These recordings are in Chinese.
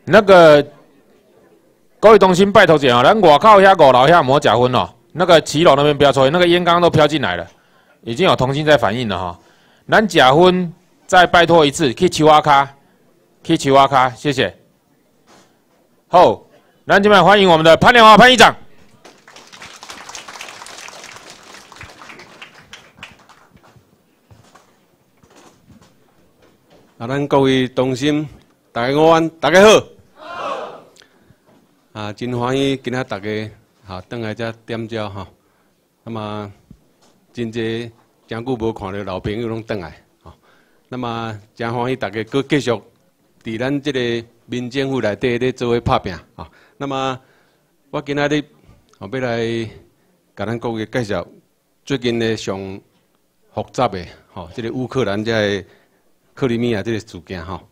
那个各位同心拜托一下哦，咱外口遐5楼遐莫假婚哦，那个7楼那边不要抽烟，那个烟刚刚都飘进来了，已经有同心在反映了哈、哦。咱假婚再拜托一次，去树仔卡，去树仔卡，谢谢。好，咱今晚欢迎我们的潘良华潘议长。 咱各位同心，大家午安，大家好。好。真欢喜今仔大家转来这点召哈。那么真济真久无看到老朋友拢转来，那么真欢喜大家搁继续伫咱这个民政府内底咧做伙拍拼啊。那么我今仔日要来甲咱各位介绍最近咧上复杂的这个乌克兰这个克里米亚这个事件哈。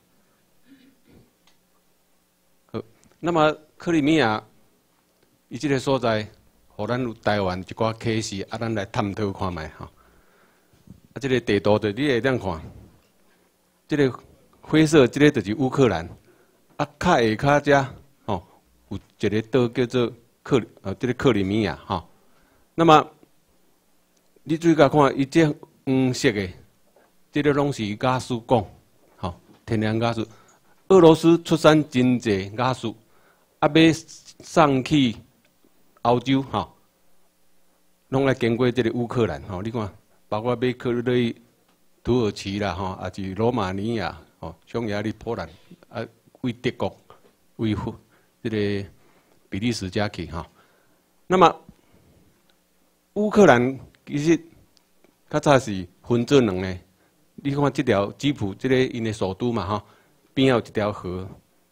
好，那么克里米亚伊这个所在，互咱台湾一寡启示，咱来探讨看卖哈。这个地图就你会当看，这个灰色这个就是乌克兰，较下骹遮有一个岛叫做这个克里米亚哈。那么你注意甲看，伊这黄色的。这个拢是亚速钴，天然亚速。俄罗斯出产真济亚速，要送去欧洲，拢来经过这个乌克兰，你看，包括要去到土耳其啦，也是罗马尼亚，匈牙利、波兰，为德国、为这个比利时遮去，那么乌克兰其实较早是分做两个。你看这条基辅，这个因的首都嘛，边有一条河，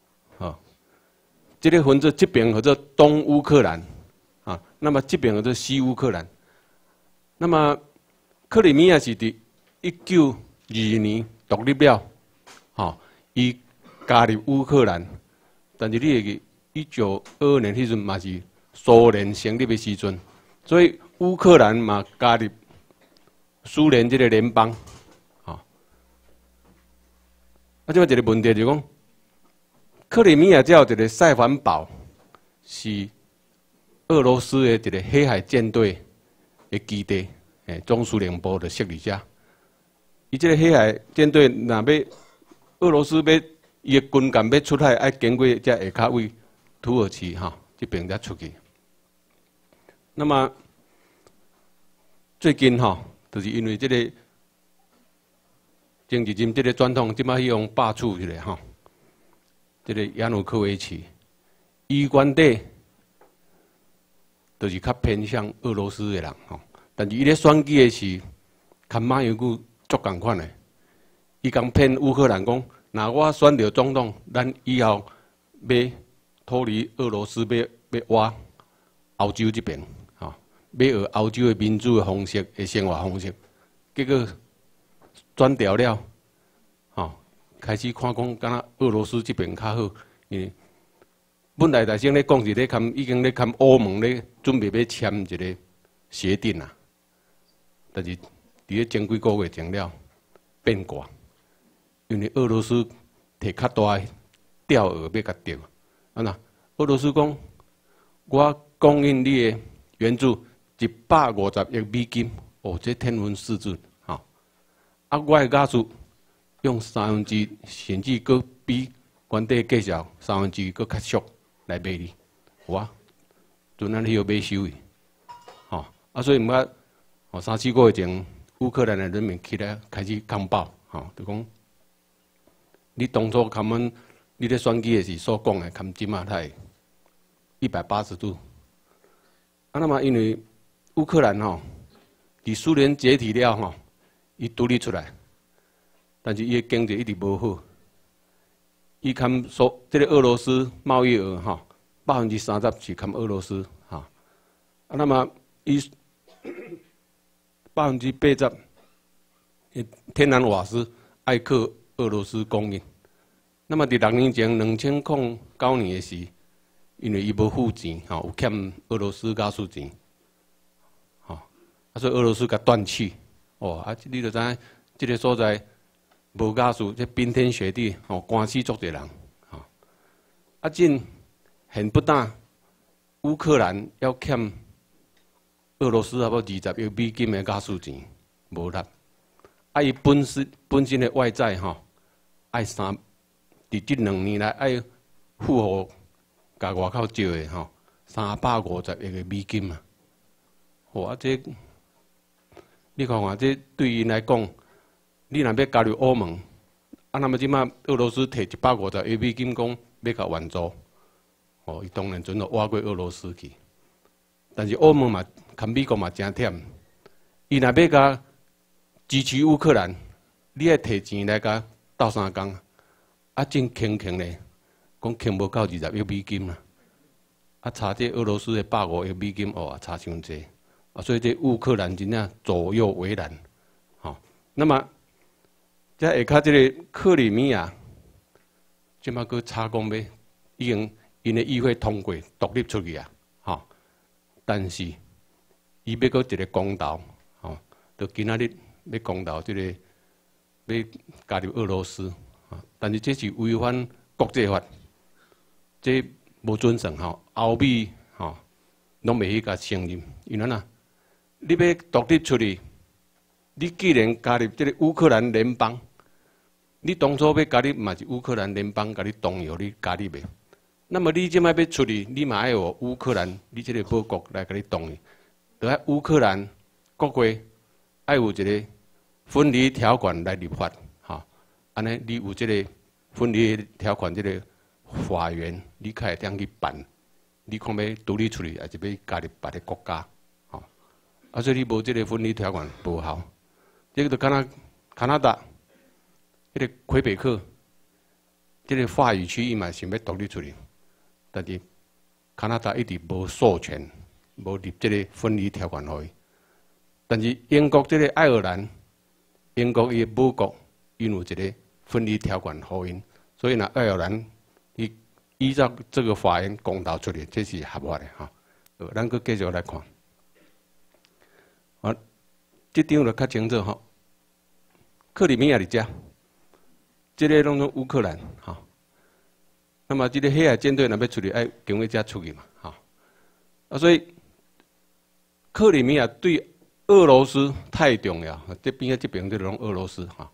这个分做这边叫做东乌克兰，那么这边叫做西乌克兰。那么克里米亚是伫1922年独立了，伊加入乌克兰，但是你会记1922年迄阵嘛是苏联成立的时阵，所以乌克兰嘛加入苏联这个联邦。这个一个问题就是讲，克里米亚只有一个塞凡堡，是俄罗斯的一个黑海舰队的基地，总司令部的设立者。伊这个黑海舰队若要俄罗斯要伊的军舰要出海，要经过这下骹位土耳其这边才出去。那么最近就是因为这个。政治人这个传统，即摆去用罢黜一下这个亚努科维奇，伊原底就是较偏向俄罗斯的人但是伊咧选举的是，跟马英九足共款的，伊讲骗乌克兰讲，若我选到总统，咱以后要脱离俄罗斯，要挖欧洲这边要学欧洲的民主的方式、的生活方式，结果。转调了，开始看讲，敢若俄罗斯这边较好，因为本来大声咧讲是咧签，已经咧签欧盟咧准备要签一个协定啊，但是伫咧前几个月前了变卦，因为俄罗斯摕较大的钓饵要甲钓，俄罗斯讲我供应你的援助150亿美金，这天文数字。我的亚速用2/3，甚至佫比原底计价2/3佫较俗来卖你，哇！阵咱迄个买收伊，所以毋捌3、4个月前，乌克兰的人民起来开始抗暴，就讲你当初他们你咧选举的时所讲的，看即马才180度。那么因为乌克兰伫苏联解体了伊独立出来，但是伊的经济一直无好。伊看这个俄罗斯贸易额30%是看俄罗斯那么伊80%天然瓦斯爱靠俄罗斯供应。那么伫6年前2009年的时，因为伊无付钱有欠俄罗斯加数钱，所以俄罗斯甲断气。你就知影，这个所在无加速，这冰天雪地，官司足侪人， 啊，真很不但乌克兰要欠俄罗斯差不多20亿美金的加输钱无力，啊，伊本身的外债吼，爱伫这2年来爱付予甲外口借的吼350亿的美金啊！哇，这你看看，这对因来讲，你若要加入欧盟，啊，那么即马俄罗斯摕150亿美金讲要甲援助，哦，伊当然准就挖过俄罗斯去。但是欧盟嘛，跟美国嘛真忝，伊若要甲支持乌克兰，你爱摕钱来甲斗相共，啊，真轻咧，讲轻无到20亿美金啦。啊，差这俄罗斯的150亿美金哦，差伤济啊，所以这乌克兰真正左右为难，吼、那么，这下骹这个克里米亚，即马佫查讲要已经因的议会通过独立出去啊，吼、但是伊要佫一个公投，吼、就今仔日要公投这个要加入俄罗斯，啊，但是这是违反国际法，这无准绳吼，欧美吼拢袂去甲承认，因为哪？你要独立出去，你既然加入这个乌克兰联邦，你当初要加入嘛是乌克兰联邦甲你动摇你加入的，那么你即摆要出去，你嘛爱有乌克兰你这个保国来甲你动摇，就爱乌克兰国会爱有一个分离条款来立法，吼，安尼你有这个分离条款这个法院，你才会当去办，你看要独立出去，还是要加入别个国家，吼，啊，所以你无这个分离条款无效，这个就敢若加拿大，这个魁北克，这个法语区伊嘛想要独立出去，但是加拿大一直无授权，无立这个分离条款互伊。但是英国这个爱尔兰，英国伊母国因有一个分离条款互因，所以呢，爱尔兰伊依照这个法院公投出来，这是合法的哈。咱佫继续来看，啊，这张就较清楚吼。克里米亚伫遮，这个拢乌克兰哈。那么这个黑海舰队若要出去，爱经过遮出去嘛，哈。啊，所以克里米亚对俄罗斯太重要，这边啊这边就拢俄罗斯哈。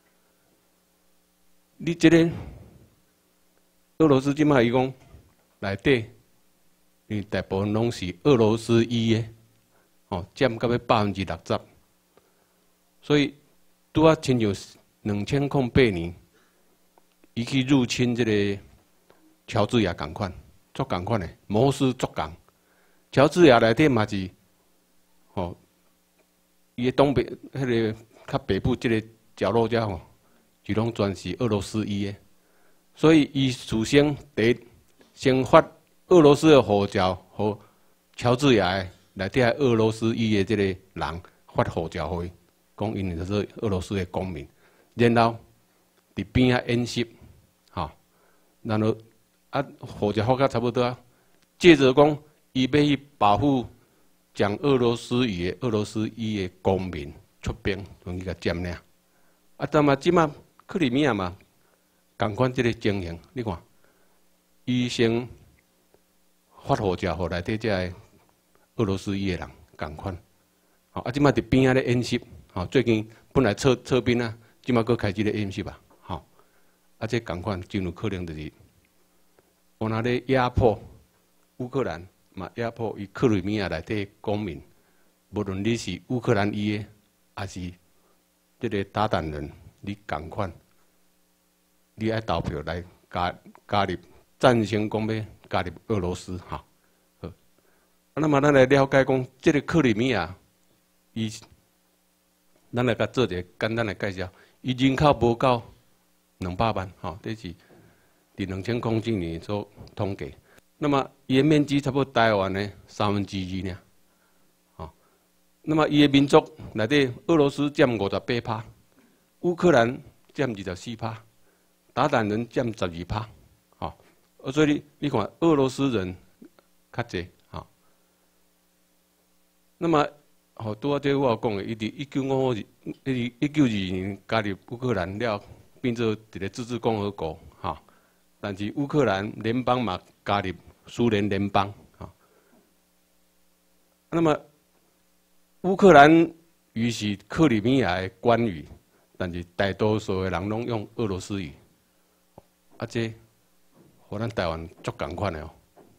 你这个俄罗斯即摆伊讲内底，伊大部分拢是俄罗斯裔的，哦，占到要60%，所以拄啊亲像2008年，伊去入侵这个乔治亚共款，足共款的，模式足共。乔治亚内底嘛是，哦，伊的东北迄个较北部这个角落遮吼，就拢全是俄罗斯裔的，所以伊事先发俄罗斯的护照，和乔治亚的内底俄罗斯裔的这个人发护照互伊，讲因就是俄罗斯的公民，然后伫边仔演习，吼，然后啊护照发到差不多啊，接着讲伊要去保护讲俄罗斯语的俄罗斯裔的公民出兵，用去甲占领。啊，但嘛即马克里米亚嘛，共款即个情形，你看，伊先发护照互内底遮个俄罗斯裔的人共款，吼啊，即马伫边仔咧演习，吼最近本来撤兵啊，即马佫开始咧演习啊，吼啊，这共款真有可能就是，我那咧压迫乌克兰。嘛，压迫伊克里米亚内底公民，无论你是乌克兰裔的，还是这个打弹人，你共款，你爱投票来加入赞成讲要加入俄罗斯哈。好，那么咱来了解讲，这个克里米亚，伊，咱来甲做一个简单的介绍。伊人口无到200万，吼，这是伫2007年所统计。那么伊的面积差不多台湾的2/3尔，哦。那么伊的民族内底，俄罗斯占58%，乌克兰占24%，打弹人占12%，哦。所以你看，俄罗斯人较济，哦。那么，好拄仔这我讲的，伊伫1922年加入乌克兰了，变做一个自治共和国，哈。 但是乌克兰联邦嘛加入苏联联邦啊。那么乌克兰语是克里米亚的官语，但是大多数的人拢用俄罗斯语，啊，这和咱台湾足共款的哦。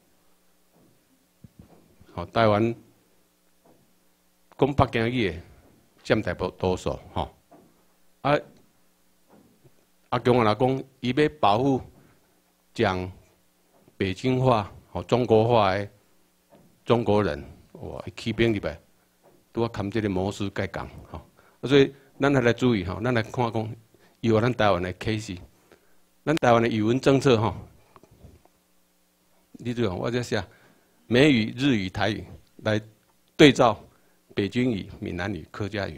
好，台湾讲北京语的占大多数吼。啊，阿强来讲，伊要保护讲北京话、吼中国话的中国人，哇，起兵入来，拄啊含这个模式介共吼。所以咱还来注意吼，咱来看讲，以后咱台湾的 case， 咱台湾的语文政策吼，你注意，我在写美语、日语、台语来对照北京语、闽南语、客家语。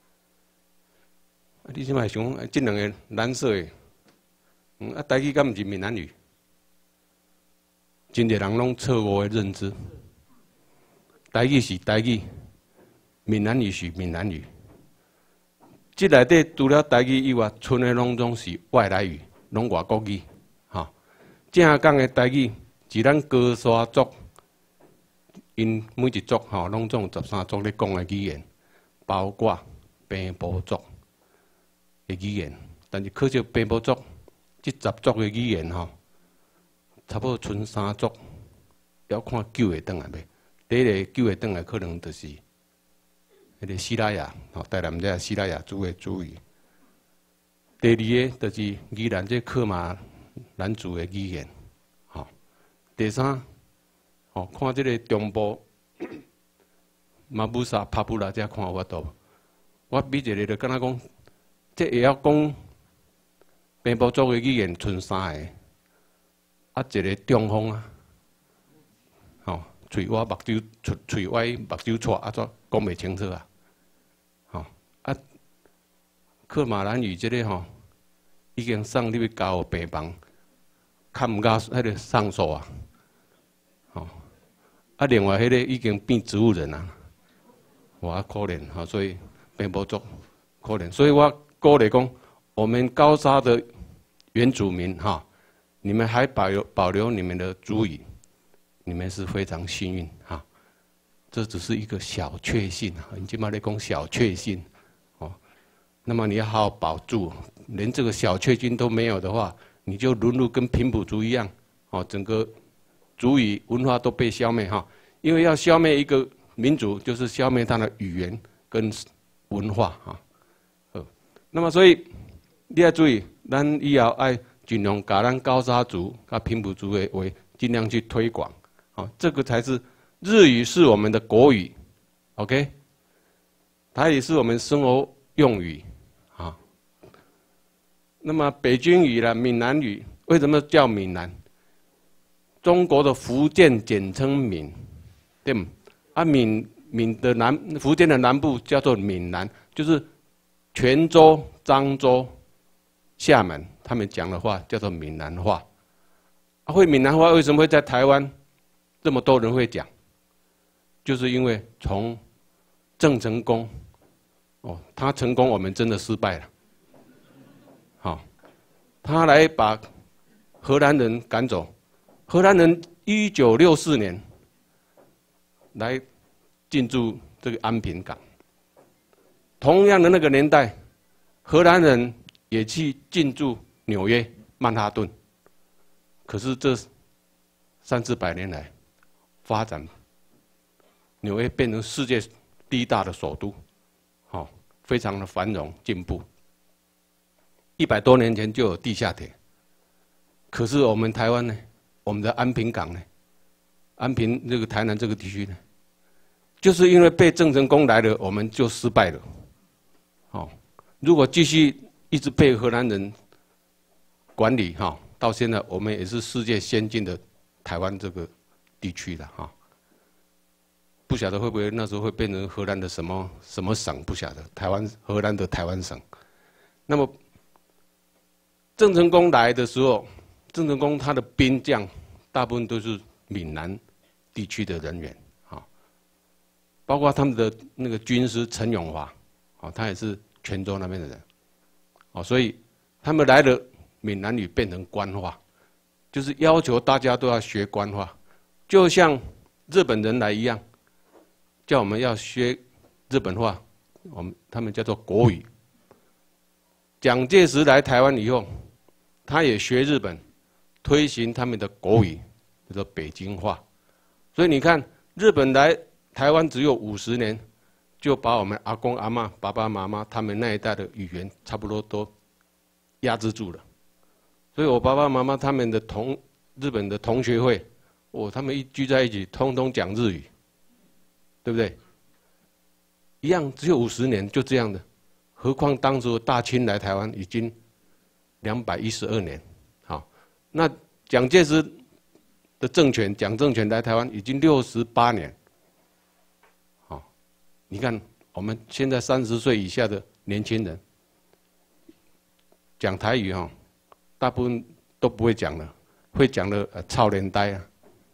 你即摆想，这两个蓝色的，台语敢毋是闽南语？真侪人拢错误的认知。台语是台语，闽南语是闽南语。这内底除了台语以外，剩的拢总是外来语，拢外国语。哈，正讲的台语是咱高山族，因每一族吼拢总13族咧讲的语言，包括平埔族的语言。但是可惜平埔族这10族的语言吼，差不多剩3族，要看救会转来袂。第一个救会转来可能就是迄个西拉雅，吼，台南这西拉雅族的族语。第二个就是宜兰这克马兰族的语言，吼。第三，吼，看这个中部马布萨、帕布拉这看法度，我比一个就敢若讲，这会晓讲平埔族的语言剩3个，啊，一个中风啊，吼，嘴歪目睭嘴歪目睭错，啊，怎讲袂清楚啊？吼，啊，克马兰语这个吼，已经送入去交病房，看唔到迄个上诉啊，吼，啊，另外迄个已经变植物人啊，哇，可怜哈，所以平埔族可怜，所以我鼓励讲，我们高沙的原住民哈，你们还保留你们的族语，你们是非常幸运哈。这只是一个小确幸啊，你起码在讲小确幸哦。那么你要好好保住，连这个小确幸都没有的话，你就沦入跟平埔族一样哦，整个族语文化都被消灭哈。因为要消灭一个民族，就是消灭它的语言跟文化哈。那么所以你要注意，咱以后爱尽量把咱高沙族、甲平埔族的话尽量去推广，好，这个才是日语是我们的国语 ，OK， 台语是我们生活用语，啊。那么北京语啦、闽南语，为什么叫闽南？中国的福建简称闽，对吗？啊，闽的福建的南部叫做闽南，就是泉州、漳州、厦门，他们讲的话叫做闽南话。啊，会闽南话为什么会在台湾这么多人会讲？就是因为从郑成功，哦，他成功，我们真的失败了。好，他来把荷兰人赶走。荷兰人1964年来进驻这个安平港。同样的那个年代，荷兰人也去进驻纽约、曼哈顿。可是这300-400年来，发展纽约变成世界第1大的首都，好，非常的繁荣进步。100多年前就有地下铁，可是我们台湾呢，我们的安平港呢，安平这个台南这个地区呢，就是因为被郑成功来了，我们就失败了。好，如果继续一直被荷兰人管理哈，到现在我们也是世界先进的台湾这个地区了哈。不晓得会不会那时候会变成荷兰的什么省？不晓得，荷兰的台湾省。那么郑成功来的时候，郑成功他的兵将大部分都是闽南地区的人员啊，包括他们的那个军师陈永华，啊，他也是泉州那边的人，哦，所以他们来了，闽南语变成官话， 就是要求大家都要学官话，就像日本人来一样，叫我们要学日本话，他们叫做国语。蒋介石来台湾以后，他也学日本，推行他们的国语，叫做北京话。所以你看，日本来台湾只有50年，就把我们阿公阿嬷、爸爸妈妈他们那一代的语言差不多都压制住了。所以我爸爸妈妈他们的日本的同学会，他们一聚在一起，通通讲日语，对不对？一样，只有50年就这样的，何况当时大清来台湾已经212年，好，那蒋介石的政权，蒋政权来台湾已经68年，好，你看我们现在30岁以下的年轻人讲台语大部分都不会讲了，会讲的操连呆啊，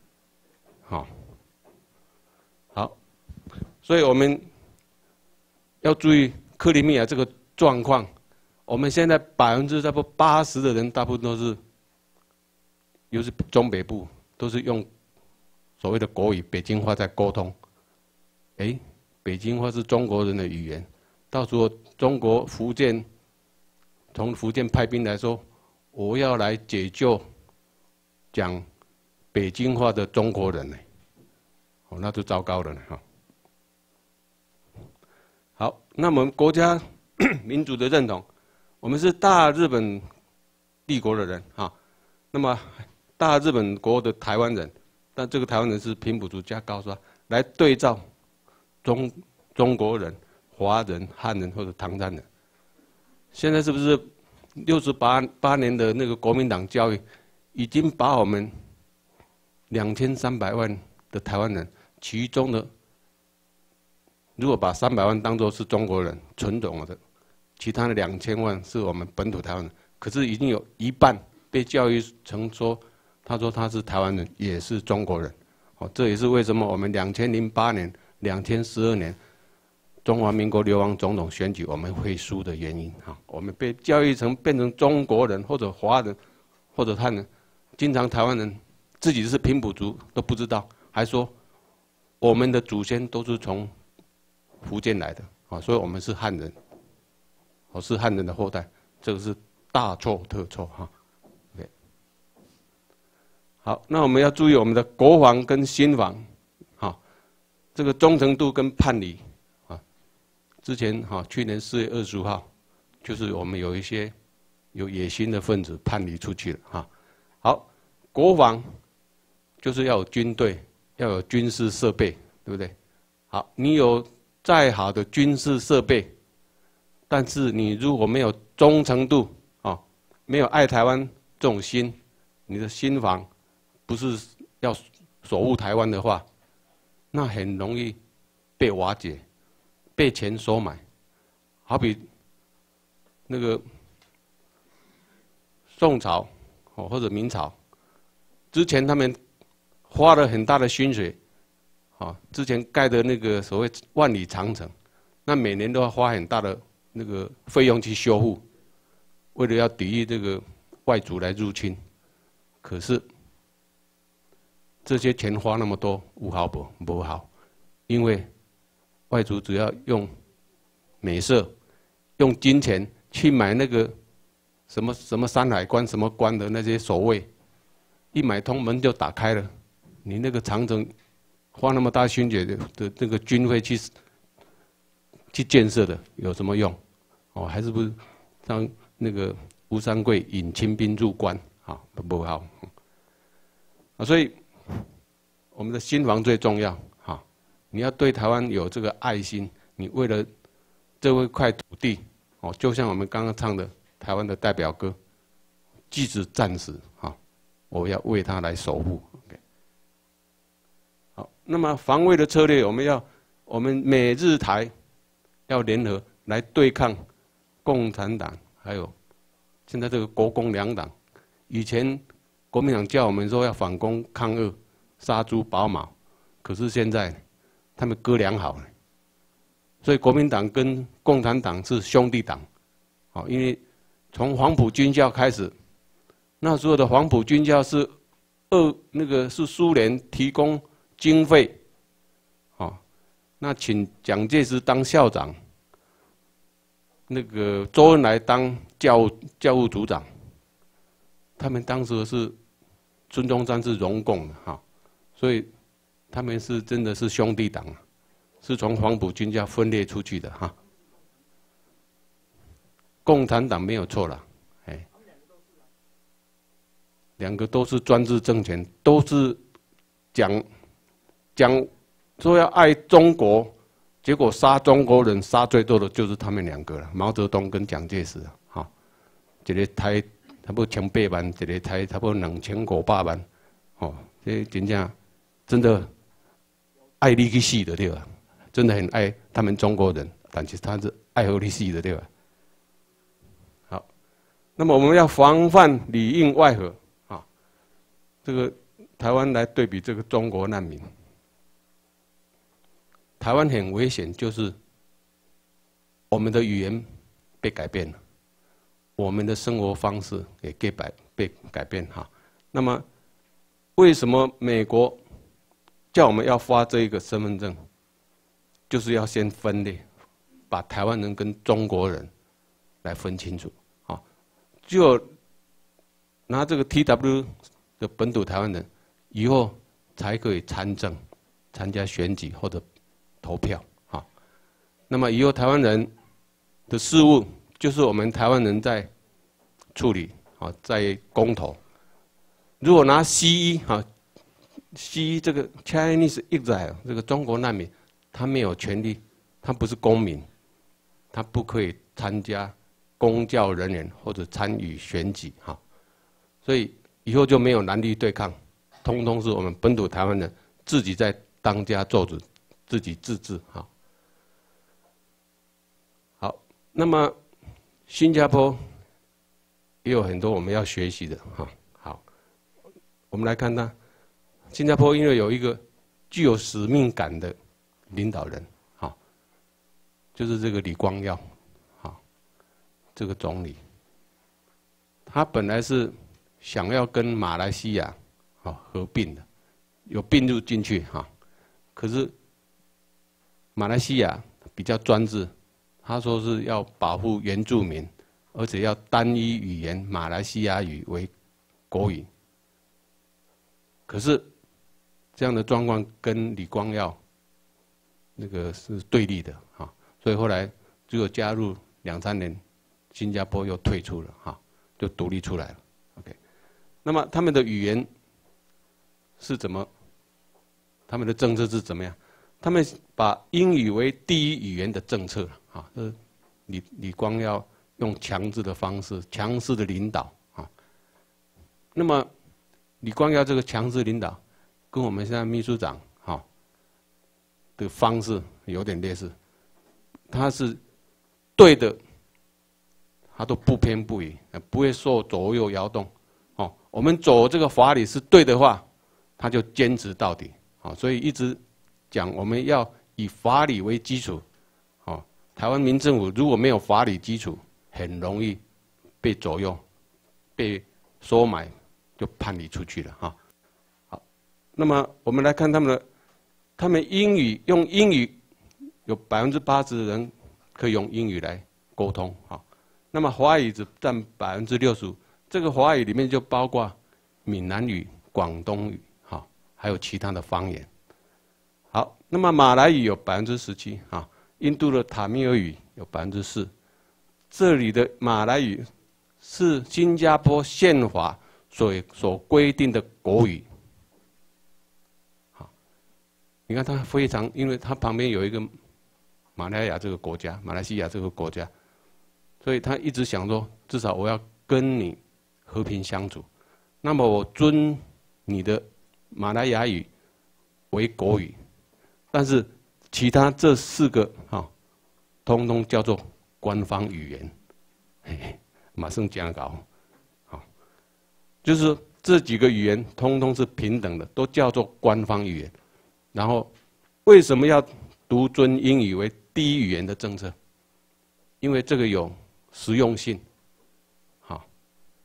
好，所以我们要注意克里米亚这个状况。我们现在差不多80%的人，大部分都是，又是中北部，都是用所谓的国语、北京话在沟通。北京话是中国人的语言，到时候中国从福建派兵来说，我要来解救讲北京话的中国人呢，那就糟糕了呢好，那我们国家民主的认同，我们是大日本帝国的人那么大日本国的台湾人，但这个台湾人是平埔族加高砂来对照中国人、华人、汉人或者唐山人。现在是不是68年的那个国民党教育，已经把我们2300万的台湾人，其中的如果把300万当作是中国人纯种的，其他的2000万是我们本土台湾人，可是已经有一半被教育成说，他说他是台湾人，也是中国人。这也是为什么我们2008年、2012年中华民国流亡总统选举我们会输的原因我们被教育变成中国人或者华人或者汉人，经常台湾人自己是平埔族都不知道，还说我们的祖先都是从福建来的所以我们是汉人，是汉人的后代，这个是大错特错OK， 好，那我们要注意我们的国防跟新防这个忠诚度跟叛离之前去年4月25号，就是我们有一些有野心的分子叛离出去了好，国防就是要有军队，要有军事设备，对不对？好，你有再好的军事设备，但是你如果没有忠诚度没有爱台湾这种心，你的心防不是要守护台湾的话，那很容易被瓦解，被钱收买。好比那个宋朝或者明朝，之前他们花了很大的薪水之前盖的那个所谓万里长城，那每年都要花很大的那个费用去修复，为了要抵御这个外族来入侵。可是这些钱花那么多，有好不好？因为外族只要用美色、用金钱去买那个什么山海关、什么关的那些守卫，一买通门就打开了。你那个长城花那么大薪水的那个军费去建设的，有什么用？还是不是像那个吴三桂引清兵入关不好所以我们的心防最重要你要对台湾有这个爱心，你为了这块土地就像我们刚刚唱的台湾的代表歌，即使战死我要为它来守护。好，那么防卫的策略，我们美日台要联合来对抗共产党，还有现在这个国共两党。以前国民党叫我们说要反攻抗俄，杀猪保毛，可是现在他们哥俩好了，所以国民党跟共产党是兄弟党，因为从黄埔军校开始， 那时候的黄埔军校是是苏联提供经费，哦，那请蒋介石当校长，那个周恩来当教务组长，他们当时是孙中山是荣共的哈，所以他们是真的是兄弟党，是从黄埔军校分裂出去的哈。共产党没有错了，哎，两个都是专制政权，都是讲说要爱中国，结果杀中国人杀最多的就是他们两个了，毛泽东跟蒋介石啊，哈，一个台差不多1800万，一个台差不多2500万，哦，这真的爱你去死的对吧？真的很爱他们中国人，但是他是爱和你死的对吧？好，那么我们要防范里应外合啊，这个台湾来对比这个中国难民，台湾很危险，就是我们的语言被改变了，我们的生活方式也被改变哈。那么为什么美国叫我们要发这一个身份证？就是要先分裂，把台湾人跟中国人来分清楚，啊，就拿这个 TW 的本土台湾人，以后才可以参政、参加选举或者投票，啊，那么以后台湾人的事务就是我们台湾人在处理，啊，在公投。如果拿西医，啊，西医这个 Chinese exiled 这个中国难民。他没有权利，他不是公民，他不可以参加公教人员或者参与选举哈，所以以后就没有蓝绿对抗，通通是我们本土台湾人自己在当家做主，自己自治哈。好，那么新加坡也有很多我们要学习的哈。好，我们来看它，新加坡因为有一个具有使命感的领导人，好，就是这个李光耀，好，这个总理，他本来是想要跟马来西亚，好合并的，有并入进去哈，可是马来西亚比较专制，他说是要保护原住民，而且要单一语言马来西亚语为国语，可是这样的状况跟李光耀那个是对立的哈，所以后来只有加入2、3年，新加坡又退出了哈，就独立出来了。OK， 那么他们的语言是怎么？他们的政策是怎么样？他们把英语为第一语言的政策啊，李光耀用强制的方式、强势的领导啊。那么李光耀这个强势领导，跟我们现在秘书长的方式有点类似，他是对的，他都不偏不倚，不会受左右摇动。哦，我们走这个法理是对的话，他就坚持到底。哦，所以一直讲我们要以法理为基础。哦，台湾民政府如果没有法理基础，很容易被左右、被收买，就叛离出去了哈。好，那么我们来看他们用英语有80%的人可以用英语来沟通，好，那么华语只占65%，这个华语里面就包括闽南语、广东语，好，还有其他的方言。好，那么马来语有17%，啊，印度的塔米尔语有4%，这里的马来语是新加坡宪法所规定的国语。你看他非常，因为他旁边有一个马来西亚这个国家，所以他一直想说，至少我要跟你和平相处，那么我尊你的马来亚语为国语，但是其他这4个通通叫做官方语言，嘿嘿，马上讲搞，好，就是这几个语言通通是平等的，都叫做官方语言。然后，为什么要独尊英语为第一语言的政策？因为这个有实用性，好，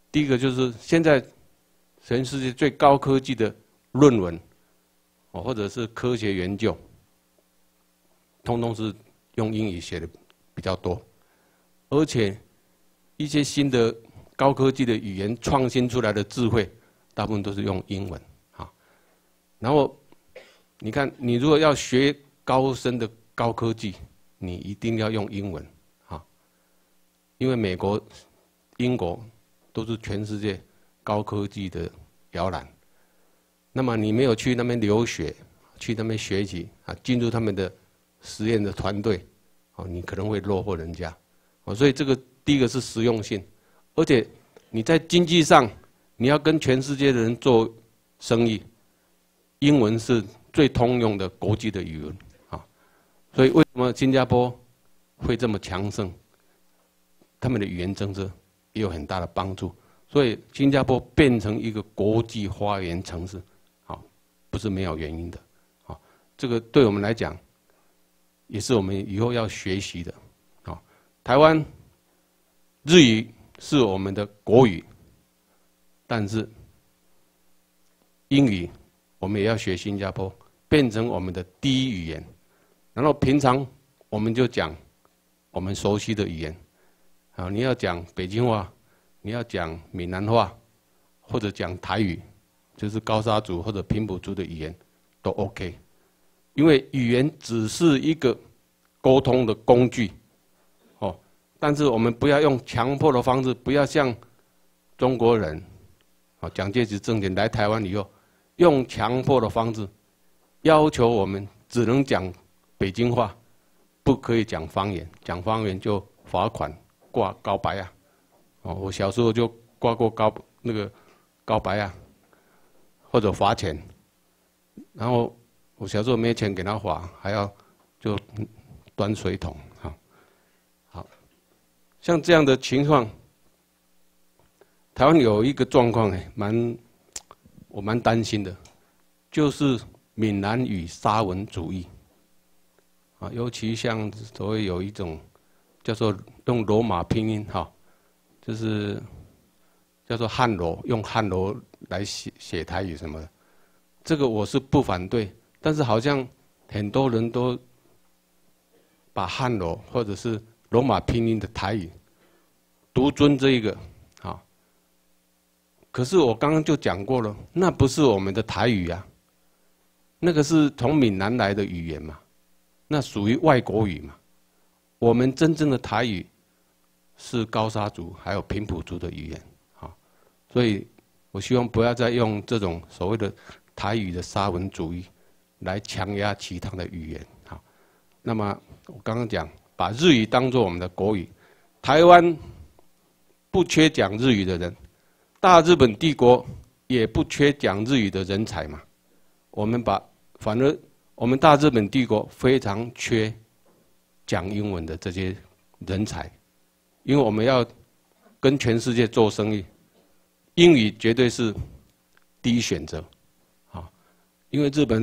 第一个就是现在全世界最高科技的论文，或者是科学研究，通通是用英语写的比较多，而且一些新的高科技的语言创新出来的智慧，大部分都是用英文啊。然后你看，你如果要学高深的高科技，你一定要用英文啊，因为美国、英国都是全世界高科技的摇篮。那么你没有去那边留学，去那边学习啊，进入他们的实验的团队，哦，你可能会落后人家，哦，所以这个第一个是实用性，而且你在经济上，你要跟全世界的人做生意，英文是最通用的国际的语文啊，所以为什么新加坡会这么强盛？他们的语言政策也有很大的帮助，所以新加坡变成一个国际花园城市，啊，不是没有原因的，啊，这个对我们来讲，也是我们以后要学习的，啊，台湾日语是我们的国语，但是英语我们也要学新加坡，变成我们的第一语言，然后平常我们就讲我们熟悉的语言，啊，你要讲北京话，你要讲闽南话，或者讲台语，就是高沙族或者平埔族的语言都 OK， 因为语言只是一个沟通的工具，哦，但是我们不要用强迫的方式，不要像中国人，啊，蒋介石政权来台湾以后，用强迫的方式要求我们只能讲北京话，不可以讲方言，讲方言就罚款挂高白啊。哦，我小时候就挂过高白啊，或者罚钱。然后我小时候没钱给他罚，还要就端水桶，好，像这样的情况，台湾有一个状况我蛮担心的，就是闽南语沙文主义，啊，尤其像所谓有一种叫做用罗马拼音哈。就是叫做汉罗，用汉罗来写台语什么的，这个我是不反对，但是好像很多人都把汉罗或者是罗马拼音的台语独尊这一个，啊，可是我刚刚就讲过了，那不是我们的台语啊，那个是从闽南来的语言嘛，那属于外国语嘛，我们真正的台语是高沙族还有平埔族的语言，啊，所以我希望不要再用这种所谓的台语的沙文主义来强压其他的语言，好，那么我刚刚讲把日语当作我们的国语，台湾不缺讲日语的人，大日本帝国也不缺讲日语的人才嘛，反而我们大日本帝国非常缺讲英文的这些人才。因为我们要跟全世界做生意，英语绝对是第一选择，啊，因为日本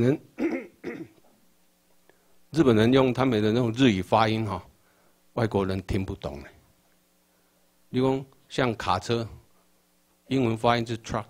人用他们的那种日语发音哈，外国人听不懂的。比如像卡车，英文发音是 truck，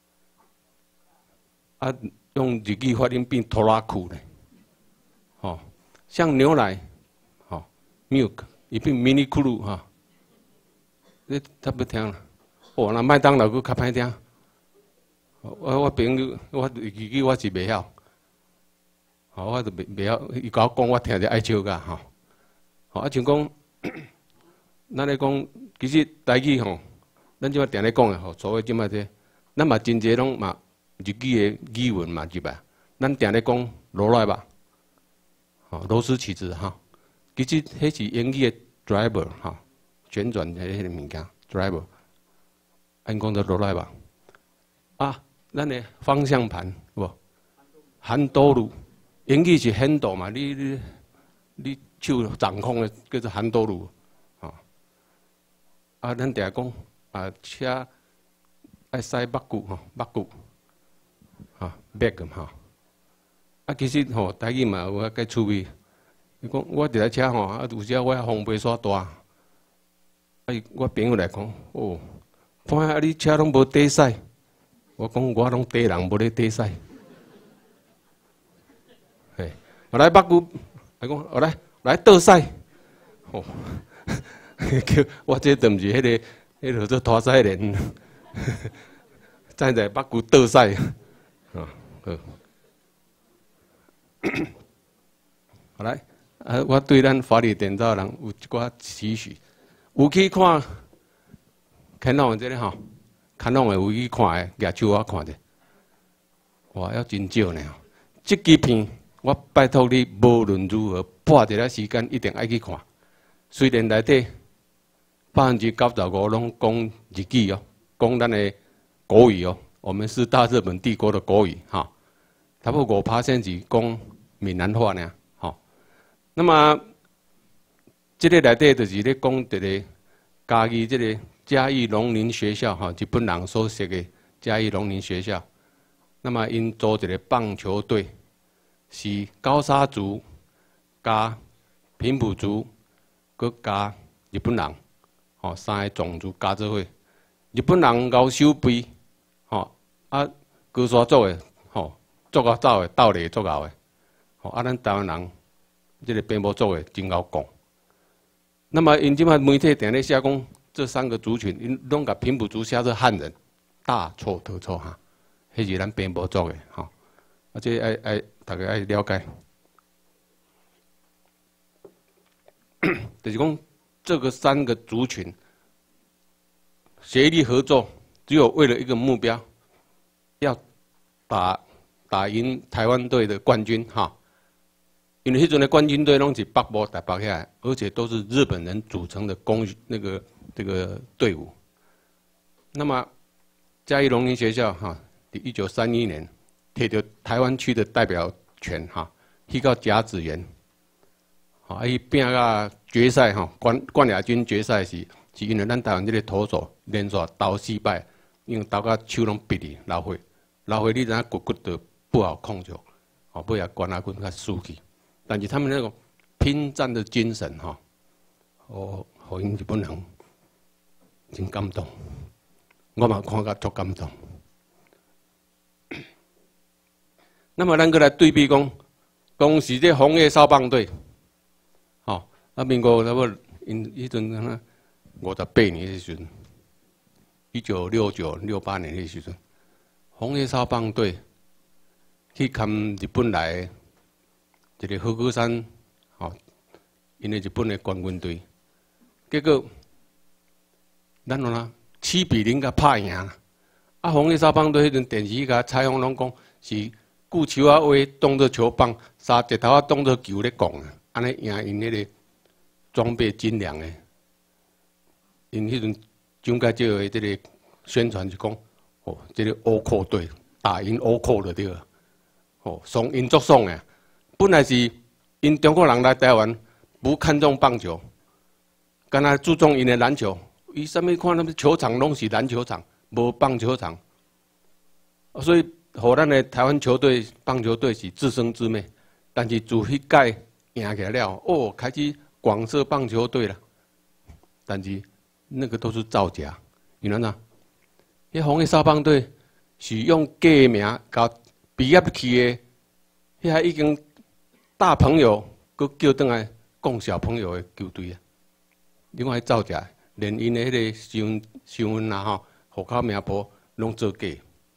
啊，用日语发音变拖拉库呢，哦，像牛奶，哦 ，milk， 也变 mini 库鲁哈。你他不听了，哦，那麦当劳佫较歹听。我朋友，我日语我是袂晓，好，我就袂晓。伊甲我讲，我听着爱笑个吼。好，啊像讲，咱咧讲，其实台语吼，咱即摆定咧讲诶吼，所谓即摆这，咱嘛真侪拢嘛日语诶语文嘛入来，咱定咧讲罗来吧，吼螺丝起子哈，其实迄是英语诶 driver 哈。旋转的迄个物件 ，driver， 按讲到落来吧。啊，咱的方向盘不，handle路，英语是 handle 嘛，你手掌控的叫做 handle路，啊，啊，咱定讲啊，车爱驶目骨吼，目骨，啊 ，back 哈，啊，其实吼，台语嘛有较趣味，伊讲我伫台车吼，啊，有时我风袂煞大。我朋友来讲，哦， 看啊，你车拢无底驶，我讲我拢底人，无咧底驶。嘿，我来北姑，我讲我来倒驶。哦，叫我这都毋是迄个做拖赛人，站在北姑倒驶。啊，好。好来，我对咱法律点召人有一寡期许，有去看乾隆的这个吼，乾隆的有去看的，举手我看者，哇，要真少呢。这支片我拜托你，无论如何，拨一个时间一定爱去看。虽然内底95%拢讲日语哦，讲咱的国语哦，我们是大日本帝国的国语哈，差不多5%是讲闽南话呢。那么，这个内底就是咧讲这个嘉义这个嘉义农林学校哈，日本人所设的嘉义农林学校。那么因组一个棒球队，是高沙族加平埔族，佮加日本人，吼3个种族加做伙。日本人熬手背，吼高沙族的，吼做到走的，斗笠做熬的，吼咱台湾人。这个编播做的真够讲，那么因即摆媒体定咧写讲，这3个族群因拢甲平埔族写做汉人，大错特错哈，迄是咱编播做的哈，这爱大家爱了解，就是讲这个3个族群协力合作，只有为了一个目标，要打赢台湾队的冠军哈。因为迄阵的冠军队拢是北部台北下来，而且都是日本人组成的这个队伍。那么嘉义农林学校哈，伫1931年摕到台湾区的代表权哈，去到甲子园，啊，伊拼到决赛哈，冠亚军决赛是因为咱台湾这个投手连续投4摆，因为投到手拢闭去流血，你知影骨头不好控制，哦，尾也冠亚军较输去。但是他们那种拼战的精神哈，互因日本人真感动，我嘛看甲足感动。那么咱过来对比讲是这红叶少棒队，吼，民国差不多因迄阵58年迄时阵，1969、68年迄时阵，红叶少棒队去看日本来的。一个和歌山，吼，因为日本的冠军队，结果咱7-0甲拍赢。啊，红叶少棒队迄阵电视甲采访拢讲是顾球啊话当作球棒，沙石头啊当作球咧讲啊，安尼赢因迄个装备精良的。因迄阵蒋介石的这个宣传是讲，哦，这个乌寇队打赢乌寇就对了，哦，爽因足爽诶。本来是因中国人来台湾不看重棒球，干那注重因的篮球。伊啥物看那么球场拢是篮球场，无棒球场，所以互咱的台湾球队棒球队是自生自灭。但是自迄届赢起来了，哦，开始广设棒球队了。但是那个都是造假，因为哪？迄红叶少棒队是用假的名甲毕业去的，迄已经。大朋友，佮叫转来供小朋友的球队啊！另外造假，连因的迄个身份啊吼，户口名簿拢做假。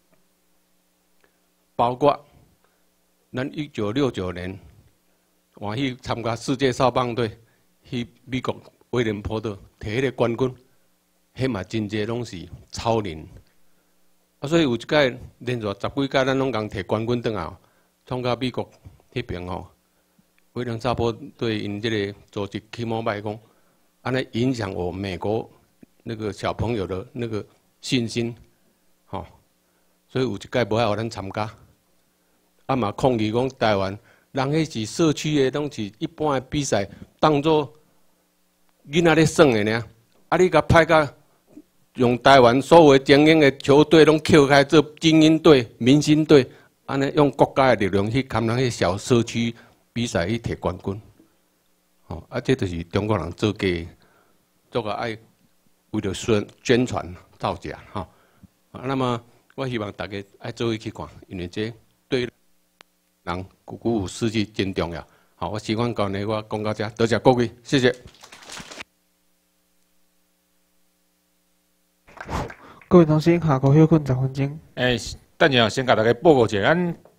包括咱1969年，我去参加世界少棒队，去美国威廉波特摕迄个冠军，迄嘛真济拢是超人。啊，所以有一届连续10几届，咱拢共摕冠军转来，创到美国迄边吼。威廉少波对因这个组织起毛歹讲，安尼影响我美国那个小朋友的那个信心，吼，所以有一届无爱互咱参加，啊嘛抗议讲台湾人迄是社区的，拢是一般的比赛，当作囡仔咧耍的呢，啊你甲派甲用台湾所有精英的球队拢扣开做精英队、明星队，安尼用国家的力量去砍咱迄小社区。比赛去摕冠军，哦，啊，这就是中国人做假，做个爱为了宣传造假哈。那么我希望大家爱做伙去看，因为这对人鼓舞士气真重要。好，我时间到呢，我讲到这，多谢各位，谢谢。 各位同事，下课休困10分钟。 等一下，先甲大家报告一下，咱